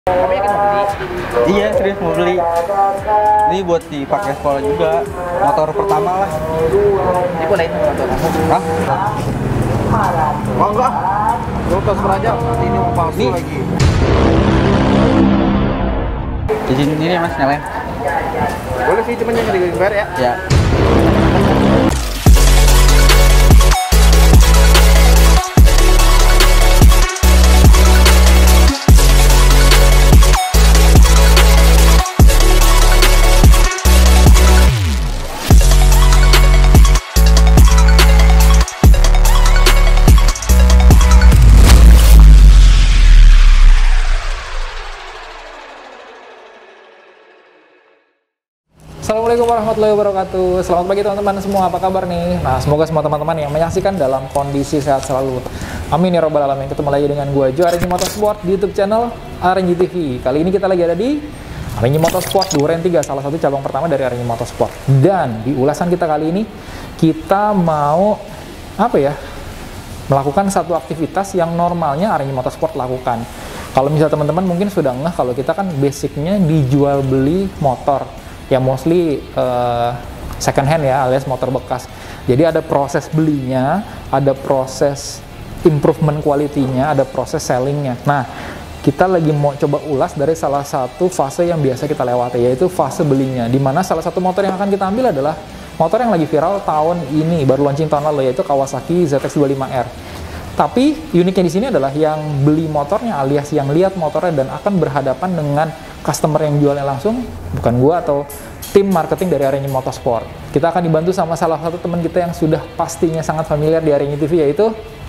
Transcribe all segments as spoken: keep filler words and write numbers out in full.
Kamu yakin mau beli? Iya, serius mau beli. Ini buat dipakai sekolah juga. Motor pertama lah. Ini bolehin motor kamu. Hah? Oh enggak. Lu transfer aja. Ini mau palsu Nih. lagi. Izin ini ya mas, nyalain. Boleh sih, cuma jangan dibayar ya. Ya. Assalamualaikum warahmatullahi wabarakatuh. Selamat pagi teman-teman semua, apa kabar nih? Nah, semoga semua teman-teman yang menyaksikan dalam kondisi sehat selalu. Amin ya robbal alamin. Ketemu lagi dengan gua Jo, Arenji Motorsport di YouTube channel Arenji T V. Kali ini kita lagi ada di Arenji Motorsport Duren tiga, salah satu cabang pertama dari Arenji Motorsport. Dan di ulasan kita kali ini kita mau apa ya? Melakukan satu aktivitas yang normalnya Arenji Motorsport lakukan. Kalau misalnya teman-teman mungkin sudah ngeh kalau kita kan basicnya dijual beli motor. Ya mostly uh, second hand ya, alias motor bekas. Jadi ada proses belinya, ada proses improvement quality-nya, ada proses sellingnya. Nah, kita lagi mau coba ulas dari salah satu fase yang biasa kita lewati, yaitu fase belinya. Dimana salah satu motor yang akan kita ambil adalah motor yang lagi viral tahun ini, baru launching tahun lalu, yaitu Kawasaki Z X dua puluh lima R. Tapi uniknya di sini adalah yang beli motornya alias yang lihat motornya dan akan berhadapan dengan customer yang jualnya langsung, bukan gua atau tim marketing dari Arenji Motorsport. Kita akan dibantu sama salah satu teman kita yang sudah pastinya sangat familiar di Arenji T V, yaitu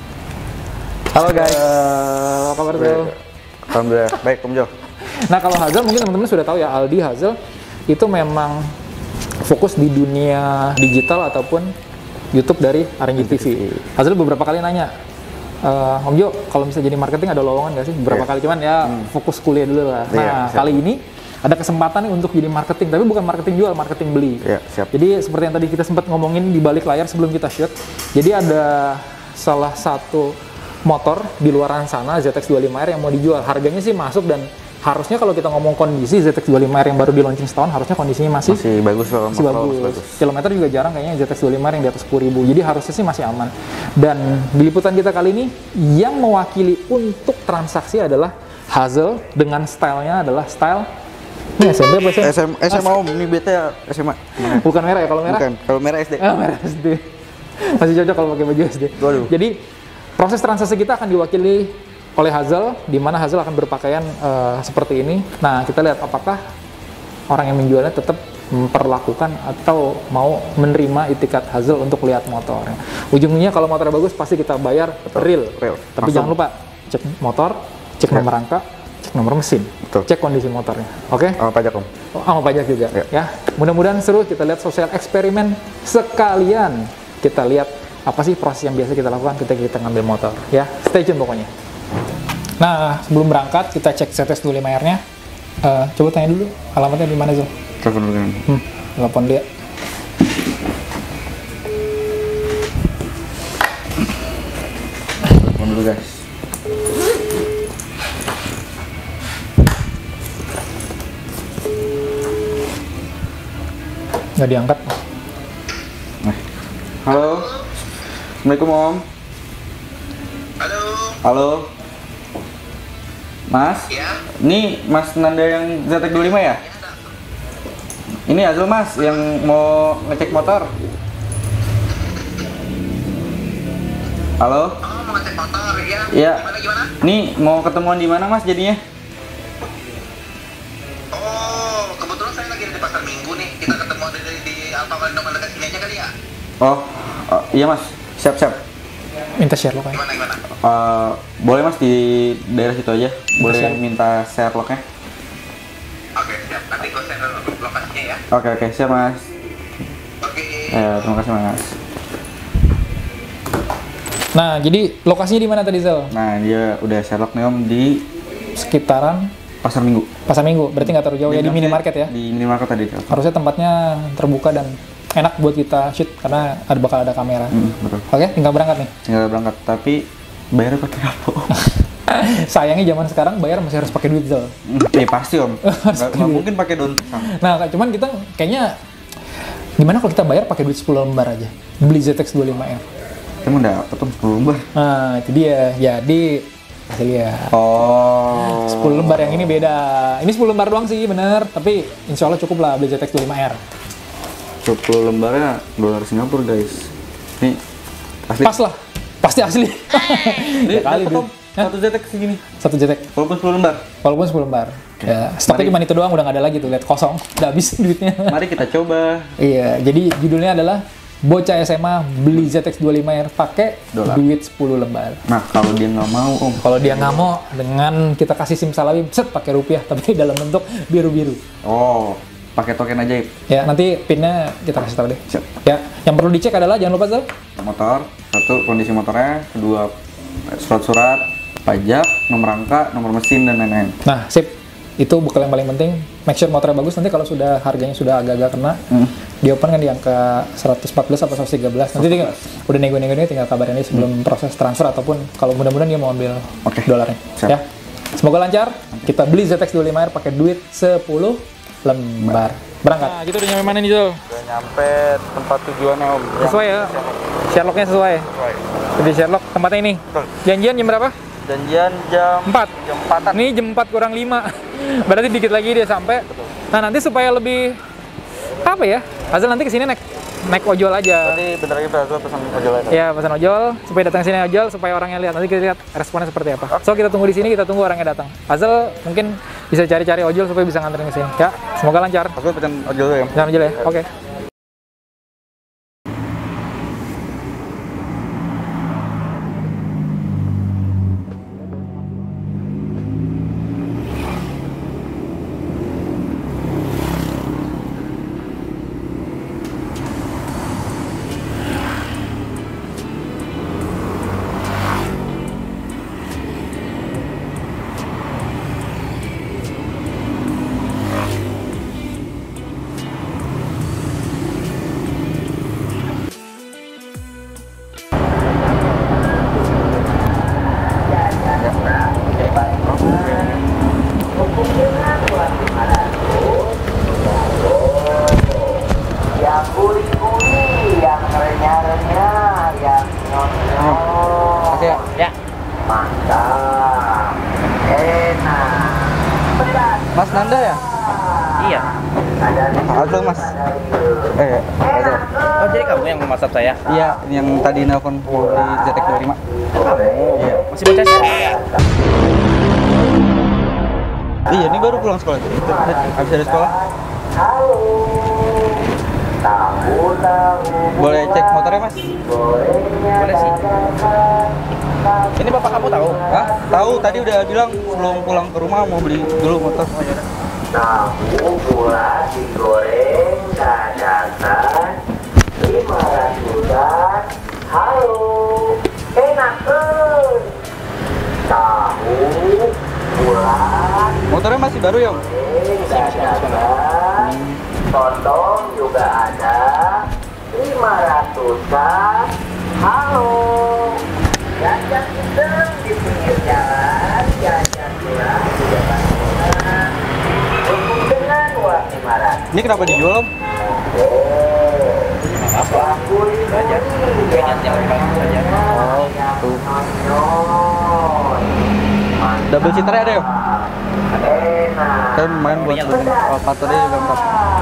halo guys, uh, apa kabar tuh? Alhamdulillah, baik Om Jo. Nah kalau Hazel mungkin teman-teman sudah tahu ya, Aldi Hazel itu memang fokus di dunia digital ataupun YouTube dari Arenji T V. Hazel beberapa kali nanya, Uh, Om Jo, kalau misalnya jadi marketing ada lowongan nggak sih? Beberapa yeah. kali, cuman ya hmm. fokus kuliah dulu lah. Nah, yeah, kali ini ada kesempatan nih untuk jadi marketing, tapi bukan marketing jual, marketing beli. Yeah, siap. Jadi seperti yang tadi kita sempat ngomongin di balik layar sebelum kita shoot, jadi ada salah satu motor di luaran sana, Z X dua puluh lima R yang mau dijual. Harganya sih masuk dan harusnya kalau kita ngomong kondisi Z X dua puluh lima R yang baru di launching setahun, harusnya kondisinya masih, masih bagus, masih bagus. bagus. Kilometer juga jarang kayaknya Z X dua puluh lima R yang di atas sepuluh ribu, jadi harusnya sih masih aman. Dan di liputan kita kali ini, yang mewakili untuk transaksi adalah Hazel dengan stylenya adalah style ini S M P apa sih? S M S M A Om, ini beta S M A. Bukan merah ya, kalau merah? Bukan, kalau merah S D. Ah, merah S D. Masih cocok kalau pakai baju S D. Waduh. Jadi proses transaksi kita akan diwakili oleh Hazel, di mana Hazel akan berpakaian uh, seperti ini. Nah, kita lihat apakah orang yang menjualnya tetap memperlakukan atau mau menerima itikat Hazel untuk lihat motornya. Ujungnya kalau motornya bagus pasti kita bayar real. real. Tapi Masuk. Jangan lupa cek motor, cek ya. nomor rangka, cek nomor mesin, Betul. cek kondisi motornya. Oke? Okay? Sama pajak Om. Oh, sama pajak juga. Ya. ya. Mudah-mudahan seru. Kita lihat sosial eksperimen sekalian. Kita lihat apa sih proses yang biasa kita lakukan ketika kita ngambil motor. Ya, stay tune pokoknya. Nah, sebelum berangkat kita cek Z X dua puluh lima R-nya. Uh, coba tanya dulu alamatnya di mana, Zul? Telepon dulu. Hmm, telepon dia. Telepon dulu, guys. Nggak diangkat. Nah. Halo. Assalamualaikum, Om. Halo. Halo. Mas? Ya? Ini Mas Nanda yang Z X dua puluh lima ya? Ini Azul Mas, yang mau ngecek motor. Halo? Oh, mau ngecek motor ya? Iya. Gimana, gimana? Nih, mau ketemuan di mana Mas jadinya? Oh, kebetulan saya lagi di pasar Minggu nih. Kita ketemu di, di, di Alfamart nomor dekat sini aja kali ya? Oh, oh iya Mas. Siap-siap. Minta share loknya. Gimana, gimana? Uh, boleh Mas di daerah situ aja. Boleh share. minta share lognya. Oke, siap. Nanti gue share lokasinya ya. Oke, oke. Siap Mas. Oke. Ya, terima kasih Mas. Nah, jadi lokasinya di mana tadi, Zal? Nah, dia udah share log nih Om di Sekitaran Pasar Minggu. Pasar Minggu, berarti nggak terlalu jauh ya, di minimarket ya? Di minimarket tadi. Harusnya tempatnya terbuka dan enak buat kita shoot karena ada bakal ada kamera. Hmm, betul. Oke, tinggal berangkat nih. Tinggal berangkat, tapi bayarnya pakai apa? Sayangnya zaman sekarang bayar masih harus pakai duit Zal. Eh pasti om. Nggak nggak mungkin pakai daun pisang. Nah, cuman kita kayaknya gimana kalau kita bayar pakai duit sepuluh lembar aja, beli Z X dua puluh lima R. Emang dapet om sepuluh lembar. Nah, itu dia. Jadi kasih lihat. Oh. sepuluh lembar yang ini beda. Ini sepuluh lembar doang sih, bener. Tapi insya Allah cukup lah beli Z X dua puluh lima R. sepuluh lembarnya dolar Singapura guys. Nih asli. Pas lah. Pasti asli. Ini Ya kali dapet, duit. om. Satu Z X segini. Satu Z X. Walaupun sepuluh lembar. Walaupun sepuluh lembar. Ya, stoknya cuma itu doang, udah nggak ada lagi tuh, lihat kosong. Udah habis duitnya. Mari kita coba. Iya, jadi judulnya adalah Bocah S M A beli Z X dua puluh lima R pakai Dolar. duit sepuluh lembar. Nah kalau dia nggak mau om. Kalau dia nggak mau, dengan kita kasih simsalabim, set pakai rupiah, tapi dalam bentuk biru-biru. Oh. Pakai token ajaib. Ya, nanti pinnya kita kasih tahu deh. Siap. Ya, yang perlu dicek adalah jangan lupa Zal, Motor, satu kondisi motornya, kedua surat-surat, pajak, nomor angka, nomor mesin dan lain-lain. nah sip, itu bekal yang paling penting. Make sure motornya bagus. Nanti kalau sudah harganya sudah agak-agak kena, Hmm. di open kan di angka seratus empat belas atau seratus tiga belas. Nanti tinggal, udah nego-nego tinggal kabarin aja sebelum proses transfer ataupun kalau mudah-mudahan dia mau ambil Oke. dolarnya. Siap. Ya, semoga lancar. Kita beli Z X dua puluh lima R pakai duit sepuluh lembar. Berangkat. Nah, gitu udah nyampe mana nih Zul? Udah nyampe tempat tujuannya om. Sesuai ya? Sherlocknya sesuai? Sesuai. Jadi Sherlock tempatnya ini? Betul. Janjian jam berapa? Janjian jam empat? jam empatan. Ini jam empat kurang lima. Berarti dikit lagi dia sampai. Nah, nanti supaya lebih apa ya? Azal nanti kesini naik naik ojol aja. Tadi bentar lagi Pak pesan ojol aja. Ya, pesan ojol supaya datang sini ojol supaya orangnya lihat. Nanti kita lihat responnya seperti apa. So, kita tunggu di sini, kita tunggu orangnya datang. Azal mungkin bisa cari-cari ojol supaya bisa nganterin ke sini. Ya, semoga lancar. Aku pesan ojol dulu ya. Jangan ojol ya. Oke. Yang gurih-gurih, yang renyah-renyah, yang nyong-nyong. Oke ya. Ya. Mantap, enak, pedas. Mas Nanda ya? Iya. Ada di Halo Mas. Eh, Azul. Oh, jadi kamu yang memasap saya? Iya, yang tadi nelpon mau beli Z X dua puluh lima. Iya. Masih bocah sih? Iya, ini baru pulang sekolah. Itu habis dari sekolah. Halo, tahu-tahu. Boleh cek motornya, Mas? Boleh sih. Ini bapak kamu tahu? Hah? Tahu, tadi udah bilang sebelum pulang ke rumah mau beli dulu motor. Tahu bulat digoreng dadakan lima ratusan. Halo, enak kan? Tahu bulat Motornya masih baru ya, Om? goreng dadakan. Todong juga ada lima ratusan. Halo, jajan sedang di pinggir jalan, jajan murah di depan rumah. Untuk dengan uang lima ratus. Ini kenapa dijual, Om? Apa? Saja. Kayaknya yang lebih bagus saja. Oh, tuh. Double seater ada ya? Enak. Kan main buat oh, paternya juga empat.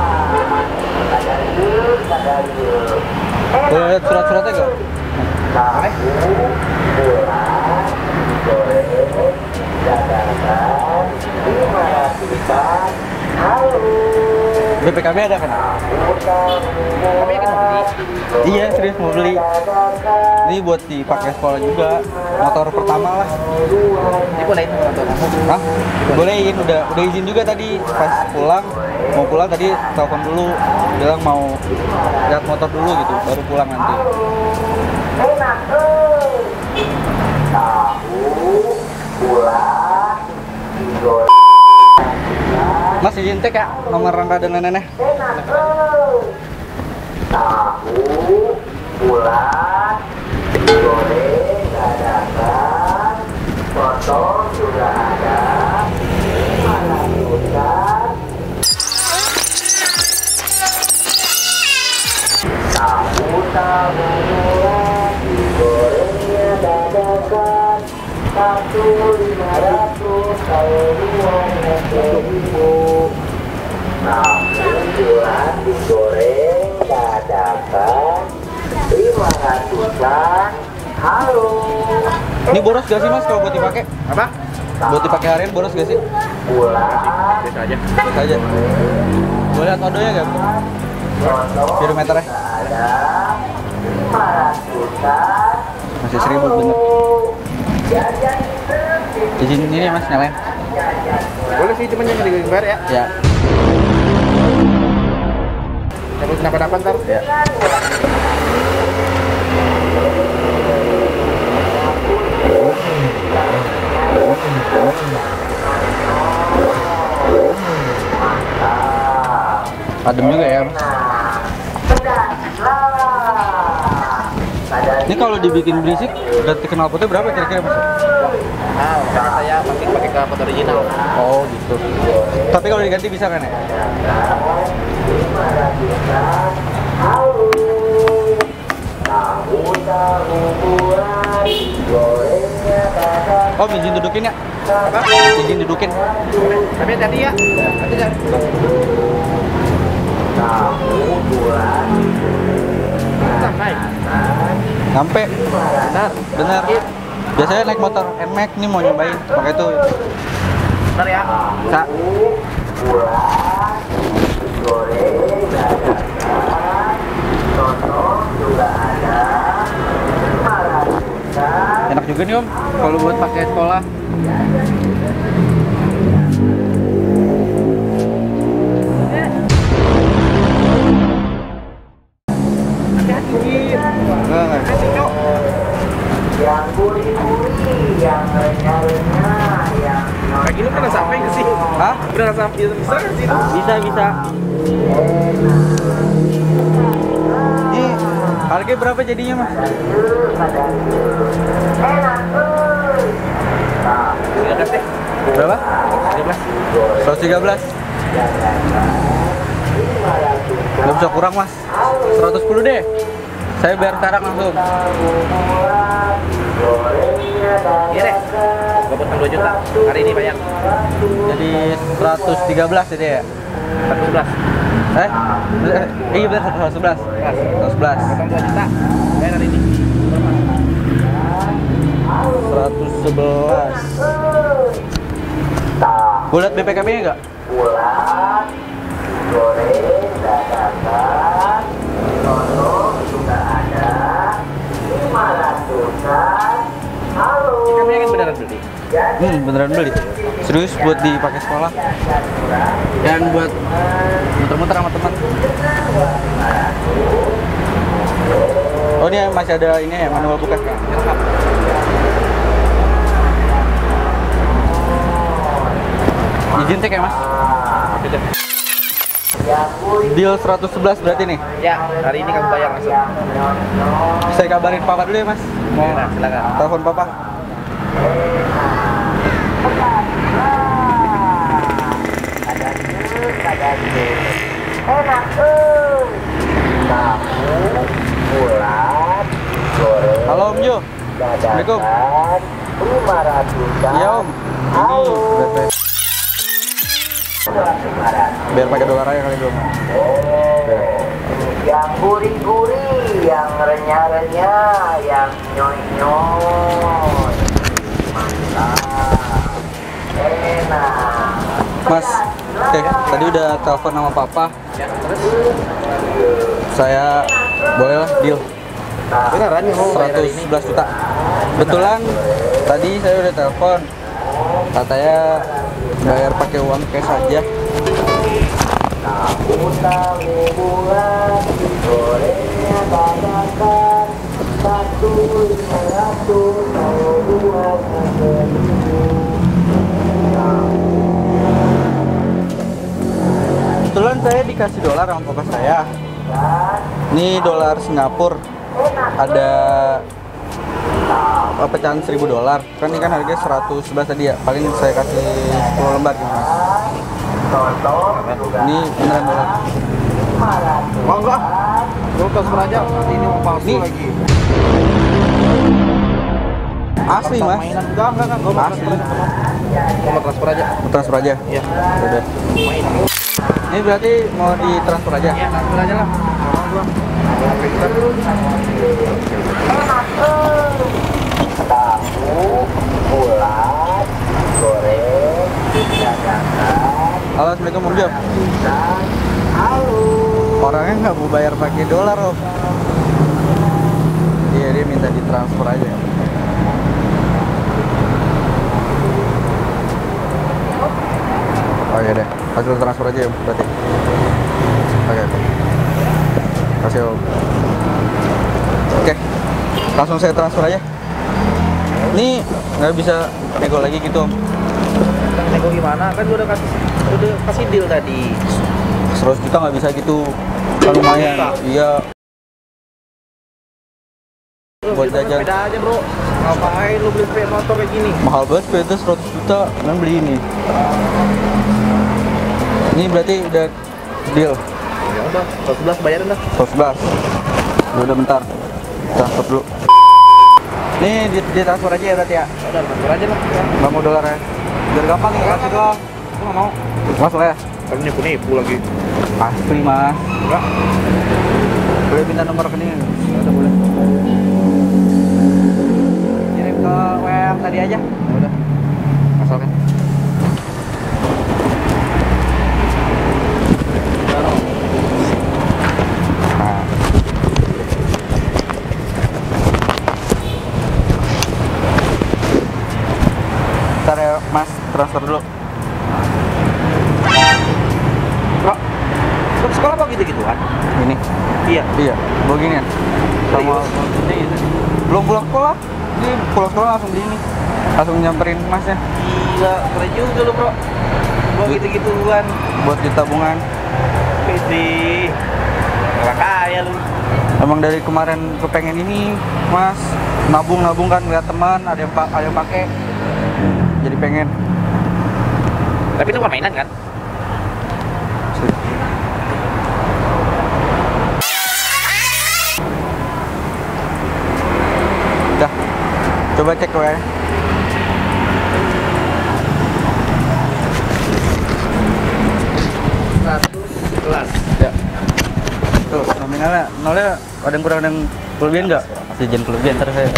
Boleh lihat surat-suratnya gak? Boleh. Bulan, goreng, dadakan, lima ratusan. Halo. B P K B ada kan? Kamu yakin mau beli? Iya, serius mau beli. Ini buat dipakai sekolah juga. Motor pertama lah. Ini bolehin motor kamu. Hah? Bolehin, udah udah izin juga tadi pas pulang. Mau pulang tadi telepon dulu, bilang mau lihat motor dulu gitu, baru pulang nanti. Enak tuh. Tahu, bulan, digoreng. Mas izin cek ya nomor rangka dan lain-lainnya. Enak tuh. Tahu, bulan, digoreng, dadakan, Potong juga ada lima ratusan. Tahu-tahu murah digorengnya dadakan satu lima ratus kalau dua seribu. Namun bulan digoreng dadakan lima ratusan. Halo. Ini boros gak sih mas kalau buat dipakai? Apa? Buat dipakai harian boros gak sih? Pulang Biasa aja. Biasa aja. Boleh lihat odonya gak? Kilometernya? ada lima ratusan. Masih seribu bener. Jajan Izin ini ya mas nyalain? Boleh sih, cuman jangan digambar ya. Ya. Takut kenapa-napa ntar. Ya. Adem juga ya mas. Ini kalau dibikin berisik, ganti knalpotnya berapa kira-kira mas? Ah, makanya saya pasti pakai knalpot original. Oh gitu. Tapi kalau diganti bisa kan ya? Oh, izin dudukin ya? Apa? Izin dudukin. Tapi tadi ya. Nanti jangan. Sampai. Sampai. Benar. Benar. Biasanya naik motor N-Max nih mau nyobain pakai itu. Bentar ya. Sa. Enak juga nih om, kalau buat pakai sekolah. Enggak, enggak. yang gurih-gurih, yang renyah-renyah, yang Kayak gini pernah sampai nggak sih? Hah? Pernah sampai bisa nggak sih? Bisa, bisa. Ini harganya berapa jadinya mas? tiga belas deh. Berapa? tiga belas. seratus tiga belas. Nggak bisa kurang mas. seratus sepuluh deh. Saya bayar sekarang langsung. Iya deh. Gua potong dua juta. Hari ini bayar. Jadi seratus tiga belas jadi ya? seratus sebelas. Eh? Eh, iya benar seratus sebelas. seratus sebelas. Potong dua juta. Bayar hari ini. seratus sebelas. Boleh lihat B P K B-nya nggak? pulang, goreng, dadakan, soto juga ada, lima ratusan. Halo. Kami kan beneran beli. Hmm, beneran beli. Serius buat dipakai sekolah. Dan buat muter-muter sama teman. Oh, ini masih ada ini ya, manual buka. Izin tek ya, Mas? Deal seratus sebelas berarti nih. Ya, hari ini kamu bayar langsung. Saya kabarin papa dulu ya, Mas. Mau Ya, silakan. telepon papa. Enak tuh. Tahu, bulat, goreng, Halo Om Jo. Assalamualaikum. dadakan, lima ratusan. Iya Om. Halo. Ini biar pakai dolar aja kali dulu. Yang gurih-gurih, yang renyah-renyah, yang nyoy-nyoy. Mantap. Enak. Mas, oke, tadi udah telepon sama papa. Saya boleh lah deal Beneran nih mau bayar hari seratus ini? sebelas juta. Betulan tadi saya udah telepon. Katanya bayar pakai uang cash aja. Tahu-tahu bulat, gorengnya dadakan, satu lima ratus, kalau dua seribu. Kebetulan saya dikasih dolar sama papa saya. Ini dolar Singapura. Ada uh, pecahan seribu dolar. Kan ini kan harganya seratus sebelas tadi ya. Paling saya kasih sepuluh lembar gitu mas. Ini beneran dolar. Oh enggak. Lu transfer aja. Ini mau palsu Nih. lagi. Asli mas. Mainan enggak enggak enggak. Gua mau Asli. transfer aja. Gua mau transfer aja. Transfer aja. Iya. Udah. Ini berarti mau ditransfer aja. Iya, transfer aja lah. Mau gua. Tahu, bulat, goreng, jajanan, Halo, assalamualaikum Om Jo. pisang, halo. Orangnya nggak mau bayar pakai dolar Om. Iya dia minta ditransfer aja. Oh iya deh, hasil transfer aja Om berarti. Oke. Kasih Om. Oke, langsung saya transfer aja. Ini nggak bisa nego lagi gitu Om. Nego gimana? Kan gua udah kasih udah kasih deal tadi. seratus juta nggak bisa gitu. Kan lumayan. Iya. Buat jajan. Sepeda aja, Bro. Ngapain lu beli sepeda motor kayak gini? Mahal banget sepeda seratus juta, kan beli ini. Ini berarti udah deal. Ya udah, seratus sebelas bayarin dah. seratus sebelas. Ya udah bentar. Transfer dulu. Nih di, di transfer aja ya berarti ya. Udah, transfer aja lah. Nggak mau dolar ya. Biar gampang nih kasih doang. Gua nggak mau. Mas lah ya. Kan nipu-nipu lagi. Asli mas. Enggak. Boleh minta nomor rekening? Ya udah boleh. Kirim ke W M tadi aja. Ya udah. Asalkan. Nah. Ntar ya mas, transfer dulu. Bro, lu ke sekolah kok gitu-gituan? Ini. Iya. Iya, begini ya. Sama ini. Belum pulang sekolah. Ini pulang sekolah langsung di ini. Langsung nyamperin masnya Gila, keren juga lu, Bro. Gua Gitu. gitu-gituan. buat di tabungan. Pede. Orang kaya lu. Emang dari kemarin kepengen ini, Mas. Nabung-nabung kan lihat teman ada yang pa- ada yang pakai. Jadi pengen. Tapi itu bukan mainan kan? Dah. Coba cek W A. seratus kelas. Ya. Tuh, nominalnya nolnya ada yang kurang ada yang kelebihan nggak? Sejen kelebihan ntar saya.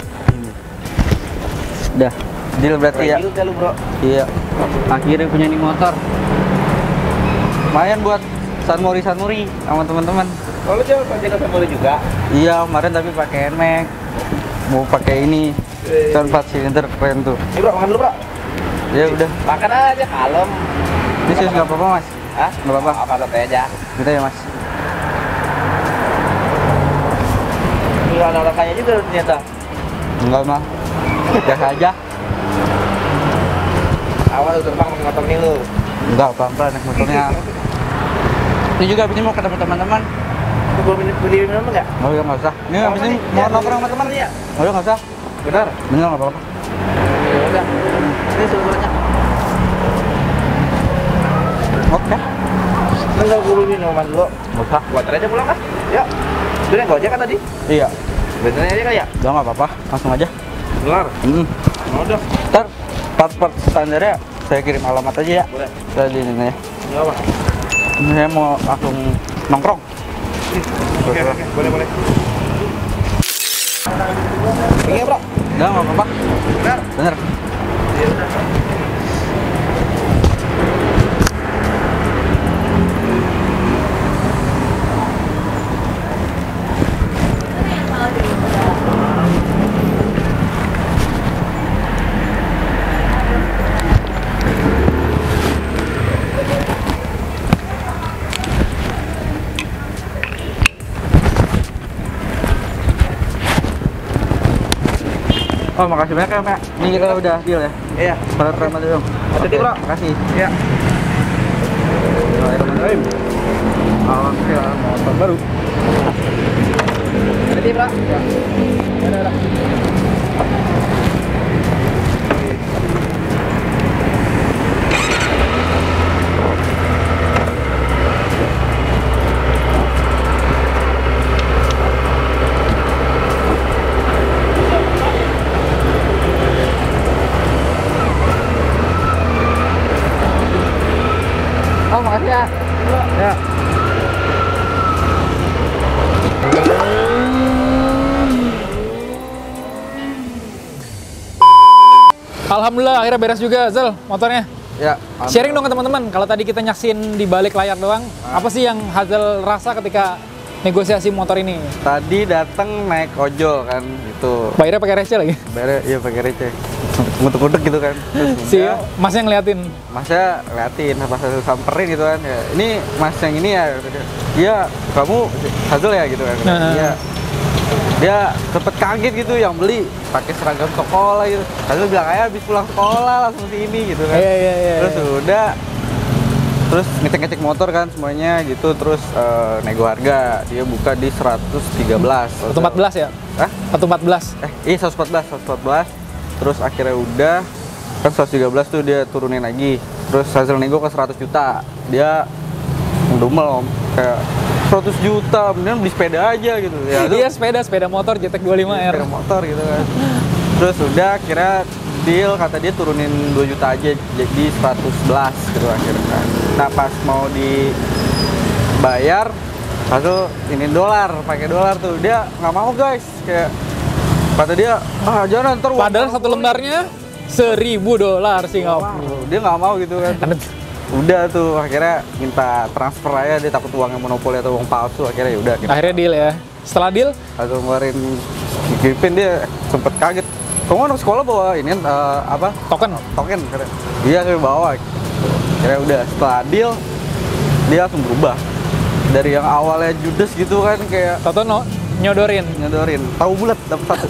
Dah. Deal berarti ya. Deal lu, Bro. Iya. Akhirnya punya ini motor. Lumayan buat Sanmori Sanmori sama teman-teman. Kalau lu coba jaga Sanmori juga. Iya, kemarin tapi pakai N MAX. Mau pakai ini. Kan empat silinder keren tuh. Nih, Bro, makan dulu, Bro. Ya udah. Makan aja, kalem. Ini sih nggak apa-apa, Mas. Hah? Nggak apa-apa. Apa santai aja. Gitu ya, Mas. Ini orang-orang kaya juga lu ternyata. Enggak, Mas. Biasa aja. Awal lu terbang pakai motor nih lu. Enggak, pelan-pelan naik motornya. Ini juga abis ini mau ketemu teman-teman. Lu gua beli beli minum enggak? Oh iya, nggak usah. Ini abis ini mau nongkrong sama teman. ya. Oh iya, nggak usah. Benar. Bener nggak apa-apa. Ya udah. Ini seluruhnya. Oke. Enggak gua beli minuman dulu. Nggak usah. Gua antar aja pulang kan? Ya. Udah naik gojek kan tadi? Iya. Bener aja kan ya? Udah nggak apa-apa. Langsung aja. Benar. Hmm. Udah. Ntar part-part standarnya saya kirim alamat aja ya. Boleh. Saya di ini ya. Ya apa? Ini saya mau langsung nongkrong. Oke, oke, boleh, boleh. Iya, Bro. Udah nggak apa-apa. Benar. Bener. Iya, udah. Oh, makasih banyak ya, Pak. Ini kita udah deal ya. Iya. Salam terima kasih, Om. Hati-hati, Bro. Makasih. Iya. Bismillahirrahmanirrahim. Alhamdulillah, motor baru. Hati-hati, Bro. Ya. Dadah, dadah. Oh, makasih ya. Ya. Alhamdulillah akhirnya beres juga, Zal, motornya. Ya. Sharing dong ke teman-teman. Kalau tadi kita nyaksin di balik layar doang, apa sih yang Hazel rasa ketika negosiasi motor ini? Tadi datang naik ojol kan, gitu. Bayarnya pakai receh lagi. Bayarnya iya pakai receh. Ngutuk-ngutuk gitu kan. Terus Si udah, masnya ngeliatin. Masnya liatin, pas Hazel samperin gitu kan. Ya, ini mas yang ini ya. Iya, kamu Hazel ya gitu kan. Nah. Iya. Dia sempet kaget gitu yang beli pakai seragam sekolah gitu. Hazel bilang kayak habis pulang sekolah langsung sini gitu kan. Iya, iya, iya. Terus udah terus ngecek-ngecek motor kan semuanya gitu, terus uh, nego harga. Dia buka di seratus tiga belas. seratus empat belas ya? Hah? seratus empat belas. Eh, iya seratus empat belas, seratus empat belas. Terus akhirnya udah kan seratus tiga belas tuh dia turunin lagi. Terus Hazel nego ke seratus juta. Dia ngedumel om, kayak seratus juta, beneran beli sepeda aja gitu. Ya, Iya, sepeda, sepeda motor J T X dua puluh lima R. sepeda motor gitu kan. Terus udah kira deal, kata dia turunin dua juta aja jadi seratus sebelas gitu akhirnya kan. Nah, pas mau dibayar Hazel ini dolar, pakai dolar tuh. Dia nggak mau guys, kayak kata dia, ah jangan ntar uang Padahal satu lembarnya seribu dolar Singapura. wow. Dia nggak mau gitu kan. Udah tuh akhirnya minta transfer aja, dia takut uangnya monopoli atau uang palsu. Akhirnya ya udah gitu. Akhirnya deal ya. Setelah deal, Hazel ngeluarin Gripin, dia sempet kaget. Kamu anak sekolah bawa ini uh, apa? token. Token kira. Dia kayak bawa. Kira udah setelah deal dia langsung berubah. Dari yang awalnya judes gitu kan kayak Toto no, nyodorin. nyodorin tahu bulat dapat satu.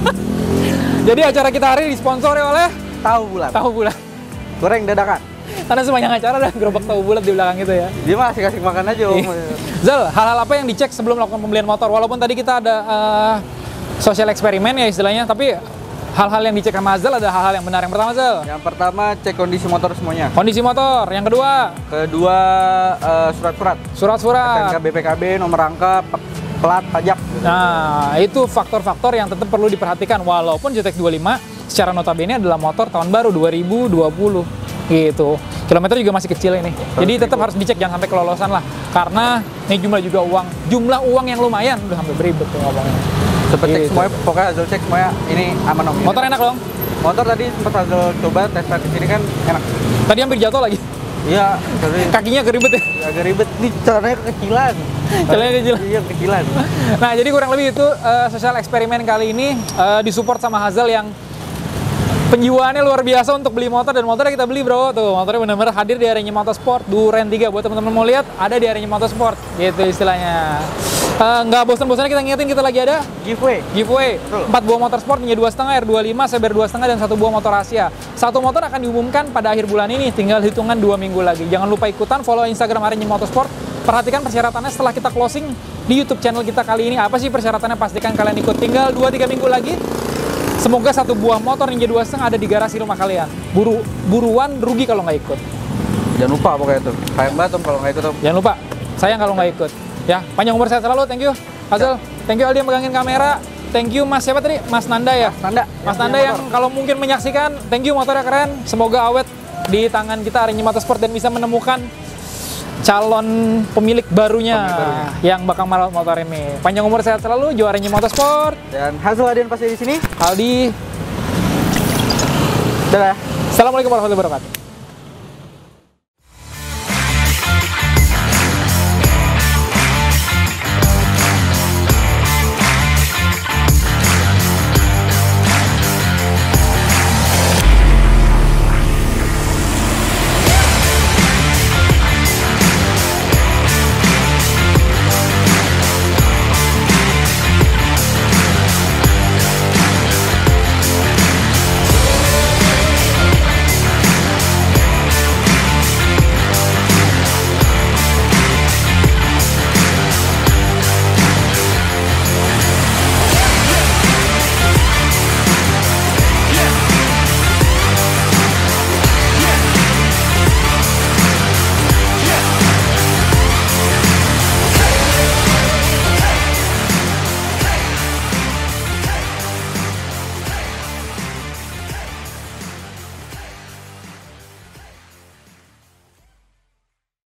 Jadi acara kita hari ini disponsori oleh Tahu bulat. tahu bulat. Goreng dadakan. Karena sepanjang acara ada gerobak tahu bulat di belakang itu ya. Dia masih kasih makan aja om. Zal, hal-hal apa yang dicek sebelum melakukan pembelian motor? Walaupun tadi kita ada uh, social eksperimen ya istilahnya, tapi hal-hal yang dicek sama Zal ada hal-hal yang benar. Yang pertama, Zal, Yang pertama cek kondisi motor semuanya. kondisi motor. Yang kedua, Kedua eh, surat-surat. S N K surat-surat. B P K B, nomor rangka, pe- plat, pajak. Nah, itu faktor-faktor yang tetap perlu diperhatikan. Walaupun J T X dua puluh lima secara notabene adalah motor tahun baru dua ribu dua puluh gitu. Kilometer juga masih kecil ini. Jadi tetap harus dicek, jangan sampai kelolosan lah. Karena ini jumlah juga uang, jumlah uang yang lumayan, udah hampir beribet tuh ngomongnya. Sempet cek Gitu. semuanya, pokoknya Hazel cek semuanya ini aman om. Motor enak dong. Motor tadi sempat Hazel coba tes drive di sini kan enak. Tadi hampir jatuh lagi. Iya, tadi Kakinya keribet ya. agak ribet. Nih caranya kekecilan. Caranya kecil. Iya kecilan. Nah, jadi kurang lebih itu uh, sosial eksperimen kali ini uh, disupport sama Hazel yang penjiwaannya luar biasa untuk beli motor, dan motornya kita beli bro. Tuh, motornya benar-benar hadir di areanya Motorsport Duren tiga. Buat teman-teman mau lihat, ada di areanya Motorsport gitu istilahnya. Uh, nggak bosan-bosannya kita ngingetin, kita lagi ada Giveaway. giveaway Betul. empat buah motor sport, Ninja dua koma lima, R dua puluh lima, Saber dua koma lima, dan satu buah motor Asia. Satu motor akan diumumkan pada akhir bulan ini, tinggal hitungan dua minggu lagi. Jangan lupa ikutan, follow Instagram Areanya Motorsport. Perhatikan persyaratannya setelah kita closing di YouTube channel kita kali ini. Apa sih persyaratannya? Pastikan kalian ikut. Tinggal dua tiga minggu lagi. Semoga satu buah motor Ninja dua koma lima ada di garasi rumah kalian. Buru buruan, rugi kalau nggak ikut. Jangan lupa pokoknya tuh. Sayang banget om kalau nggak ikut om. Jangan lupa, sayang kalau nggak ikut. Ya, panjang umur sehat selalu. Thank you, Hazel. Thank you Aldi yang megangin kamera. Thank you Mas siapa tadi? Mas Nanda ya? Mas Nanda. Mas Nanda yang kalau mungkin menyaksikan, thank you, motornya keren. Semoga awet di tangan kita Areanya Motorsport dan bisa menemukan calon pemilik barunya, Pemilik barunya. yang bakal merawat motor ini. Panjang umur sehat selalu, Areanya Motorsport. Dan Hazel Adian pasti di sini. Aldi. Dadah. Assalamualaikum warahmatullahi wabarakatuh.